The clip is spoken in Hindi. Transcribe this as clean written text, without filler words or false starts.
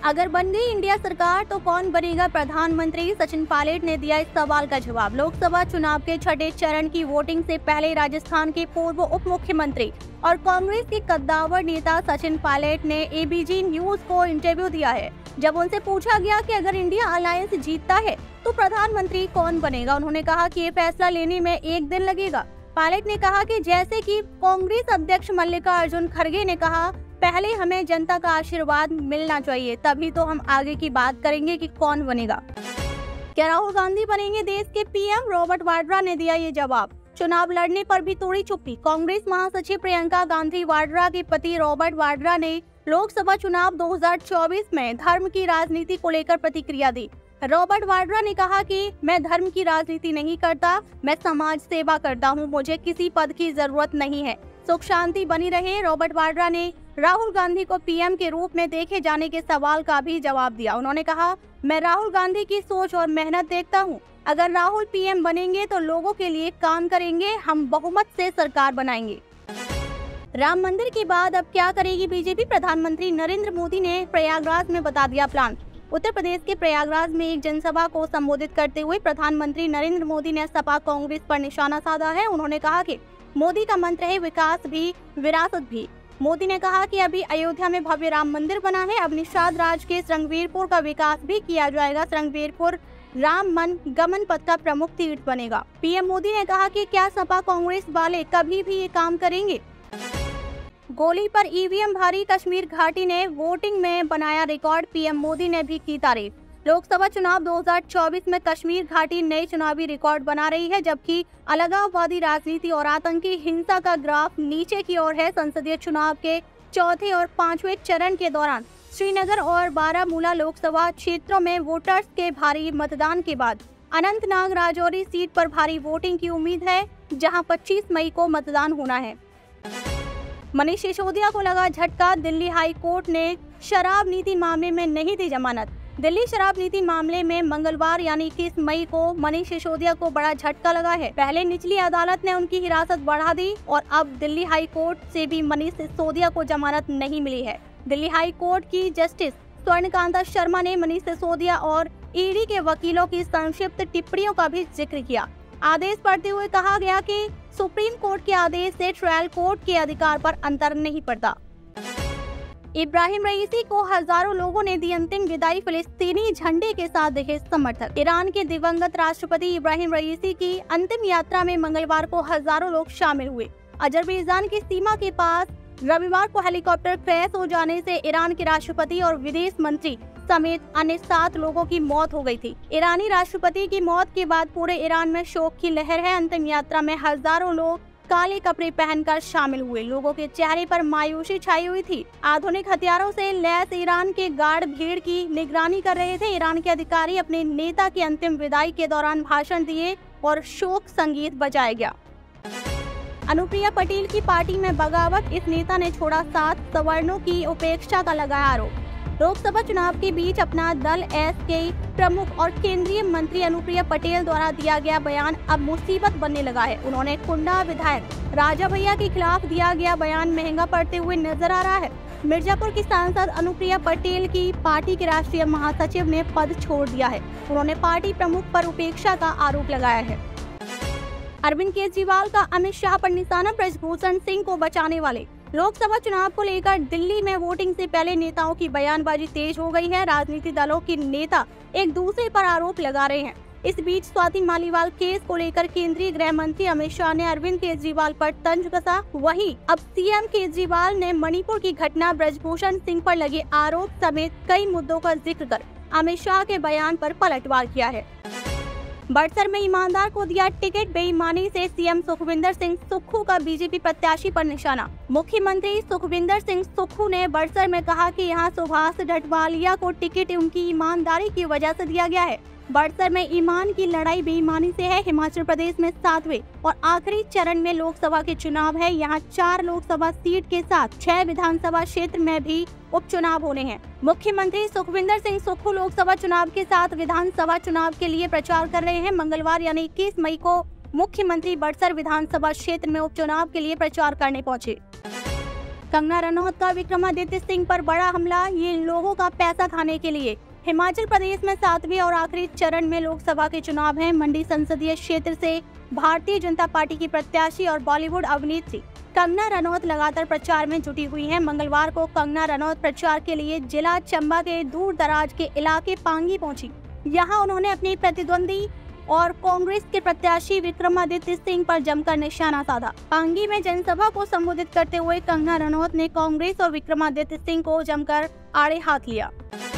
अगर बन गई इंडिया सरकार तो कौन बनेगा प्रधानमंत्री, सचिन पायलट ने दिया इस सवाल का जवाब। लोकसभा चुनाव के छठे चरण की वोटिंग से पहले राजस्थान के पूर्व उप मुख्यमंत्री और कांग्रेस के कद्दावर नेता सचिन पायलट ने एबीपी न्यूज को इंटरव्यू दिया है। जब उनसे पूछा गया कि अगर इंडिया अलायंस जीतता है तो प्रधानमंत्री कौन बनेगा, उन्होंने कहा कि ये फैसला लेने में एक दिन लगेगा। पायलट ने कहा कि जैसे कि कांग्रेस अध्यक्ष मल्लिकार्जुन खड़गे ने कहा, पहले हमें जनता का आशीर्वाद मिलना चाहिए, तभी तो हम आगे की बात करेंगे कि कौन बनेगा। क्या राहुल गांधी बनेंगे देश के पीएम? रॉबर्ट वाड्रा ने दिया ये जवाब। चुनाव लड़ने पर भी तोड़ी चुप्पी। कांग्रेस महासचिव प्रियंका गांधी वाड्रा के पति रॉबर्ट वाड्रा ने लोकसभा चुनाव 2024 में धर्म की राजनीति को लेकर प्रतिक्रिया दी। रॉबर्ट वाड्रा ने कहा कि मैं धर्म की राजनीति नहीं करता, मैं समाज सेवा करता हूं, मुझे किसी पद की जरूरत नहीं है, सुख शांति बनी रहे। रॉबर्ट वाड्रा ने राहुल गांधी को पीएम के रूप में देखे जाने के सवाल का भी जवाब दिया। उन्होंने कहा, मैं राहुल गांधी की सोच और मेहनत देखता हूं। अगर राहुल पीएम बनेंगे तो लोगों के लिए काम करेंगे, हम बहुमत से सरकार बनाएंगे। राम मंदिर के बाद अब क्या करेगी बीजेपी? प्रधानमंत्री नरेंद्र मोदी ने प्रयागराज में बता दिया प्लान। उत्तर प्रदेश के प्रयागराज में एक जनसभा को संबोधित करते हुए प्रधानमंत्री नरेंद्र मोदी ने सपा कांग्रेस पर निशाना साधा है। उन्होंने कहा कि मोदी का मंत्र है विकास भी विरासत भी। मोदी ने कहा कि अभी अयोध्या में भव्य राम मंदिर बना है, अब निषाद राज के श्रृंगवीरपुर का विकास भी किया जाएगा। श्रृंगवीरपुर राम मन गमन पथ का प्रमुख तीर्थ बनेगा। पीएम मोदी ने कहा कि क्या सपा कांग्रेस वाले कभी भी ये काम करेंगे? गोली पर ईवीएम भारी, कश्मीर घाटी ने वोटिंग में बनाया रिकॉर्ड, पीएम मोदी ने भी की तारीफ। लोकसभा चुनाव 2024 में कश्मीर घाटी नए चुनावी रिकॉर्ड बना रही है, जबकि अलगाववादी राजनीति और आतंकी हिंसा का ग्राफ नीचे की ओर है। संसदीय चुनाव के चौथे और पांचवें चरण के दौरान श्रीनगर और बारामूला लोकसभा क्षेत्रों में वोटर्स के भारी मतदान के बाद अनंतनाग राजौरी सीट पर भारी वोटिंग की उम्मीद है, जहां 25 मई को मतदान होना है। मनीष सिसोदिया को लगा झटका, दिल्ली हाई कोर्ट ने शराब नीति मामले में नहीं दी जमानत। दिल्ली शराब नीति मामले में मंगलवार यानी 21 मई को मनीष सिसोदिया को बड़ा झटका लगा है। पहले निचली अदालत ने उनकी हिरासत बढ़ा दी और अब दिल्ली हाई कोर्ट से भी मनीष सिसोदिया को जमानत नहीं मिली है। दिल्ली हाई कोर्ट की जस्टिस स्वर्णकांता शर्मा ने मनीष सिसोदिया और ईडी के वकीलों की संक्षिप्त टिप्पणियों का भी जिक्र किया। आदेश पढ़ते हुए कहा गया कि सुप्रीम कोर्ट के आदेश से ट्रायल कोर्ट के अधिकार पर अंतर नहीं पड़ता। इब्राहिम रईसी को हजारों लोगों ने दी अंतिम विदाई, फिलिस्तीनी झंडे के साथ दिखे समर्थक। ईरान के दिवंगत राष्ट्रपति इब्राहिम रईसी की अंतिम यात्रा में मंगलवार को हजारों लोग शामिल हुए। अजरबैजान की सीमा के पास रविवार को हेलीकॉप्टर क्रैश हो जाने से ईरान के राष्ट्रपति और विदेश मंत्री समेत अन्य 7 लोगों की मौत हो गई थी। ईरानी राष्ट्रपति की मौत के बाद पूरे ईरान में शोक की लहर है। अंतिम यात्रा में हजारों लोग काले कपड़े पहनकर शामिल हुए। लोगों के चेहरे पर मायूसी छाई हुई थी। आधुनिक हथियारों से लैस ईरान के गार्ड भीड़ की निगरानी कर रहे थे। ईरान के अधिकारी अपने नेता की अंतिम विदाई के दौरान भाषण दिए और शोक संगीत बजाया गया। अनुप्रिया पटेल की पार्टी में बगावत, इस नेता ने छोड़ा साथ, सवर्णों की उपेक्षा का लगाया आरोप। लोकसभा चुनाव के बीच अपना दल एसके प्रमुख और केंद्रीय मंत्री अनुप्रिया पटेल द्वारा दिया गया बयान अब मुसीबत बनने लगा है। उन्होंने कुंडा विधायक राजा भैया के खिलाफ दिया गया बयान महंगा पड़ते हुए नजर आ रहा है। मिर्जापुर की सांसद अनुप्रिया पटेल की पार्टी के राष्ट्रीय महासचिव ने पद छोड़ दिया है। उन्होंने पार्टी प्रमुख पर उपेक्षा का आरोप लगाया है। अरविंद केजरीवाल का अमित शाह पर निशाना, ब्रजभूषण सिंह को बचाने वाले। लोकसभा चुनाव को लेकर दिल्ली में वोटिंग से पहले नेताओं की बयानबाजी तेज हो गई है। राजनीतिक दलों के नेता एक दूसरे पर आरोप लगा रहे हैं। इस बीच स्वाति मालीवाल केस को लेकर केंद्रीय गृह मंत्री अमित शाह ने अरविंद केजरीवाल पर तंज कसा। वहीं अब सीएम केजरीवाल ने मणिपुर की घटना, ब्रजभूषण सिंह पर लगे आरोप समेत कई मुद्दों का जिक्र कर अमित शाह के बयान पर पलटवार किया है। बड़सर में ईमानदार को दिया टिकट, बेईमानी से सीएम सुखविंदर सिंह सुक्खू का बीजेपी प्रत्याशी पर निशाना। मुख्यमंत्री सुखविंदर सिंह सुक्खू ने बड़सर में कहा कि यहां सुभाष ढटवालिया को टिकट उनकी ईमानदारी की वजह से दिया गया है। बड़सर में ईमान की लड़ाई बेईमानी से है। हिमाचल प्रदेश में 7वें और आखिरी चरण में लोकसभा के चुनाव है। यहाँ 4 लोकसभा सीट के साथ 6 विधानसभा क्षेत्र में भी उपचुनाव होने हैं। मुख्यमंत्री सुखविंदर सिंह सुक्खू लोकसभा चुनाव के साथ विधानसभा चुनाव के लिए प्रचार कर रहे हैं। मंगलवार यानी 21 मई को मुख्यमंत्री बड़सर विधानसभा क्षेत्र में उपचुनाव के लिए प्रचार करने पहुंचे। कंगना रनौत का विक्रमादित्य सिंह पर बड़ा हमला, ये इन लोगों का पैसा खाने के लिए। हिमाचल प्रदेश में 7वें और आखिरी चरण में लोकसभा के चुनाव हैं। मंडी संसदीय क्षेत्र से भारतीय जनता पार्टी की प्रत्याशी और बॉलीवुड अभिनेत्री कंगना रनौत लगातार प्रचार में जुटी हुई हैं। मंगलवार को कंगना रनौत प्रचार के लिए जिला चंबा के दूर दराज के इलाके पांगी पहुंची। यहां उन्होंने अपनी प्रतिद्वंदी और कांग्रेस के प्रत्याशी विक्रमादित्य सिंह पर जमकर निशाना साधा। पांगी में जनसभा को संबोधित करते हुए कंगना रनौत ने कांग्रेस और विक्रमादित्य सिंह को जमकर आड़े हाथ लिया।